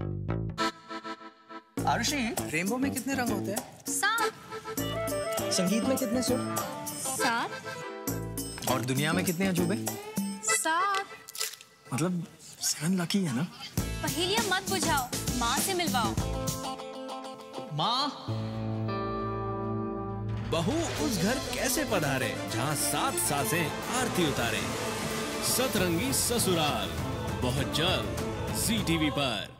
Arushi, rainbow में कितने रंग होते हैं? 7। संगीत में कितने सुर? 7। और दुनिया में कितने अजूबे? 7। मतलब 7 लकी है ना? पहेलियां मत बुझाओ, माँ से मिलवाओ। माँ, बहू उस घर कैसे पधारे जहाँ 7 सासें आरती उतारे। सतरंगी ससुराल बहुत जल्द ZTV पर।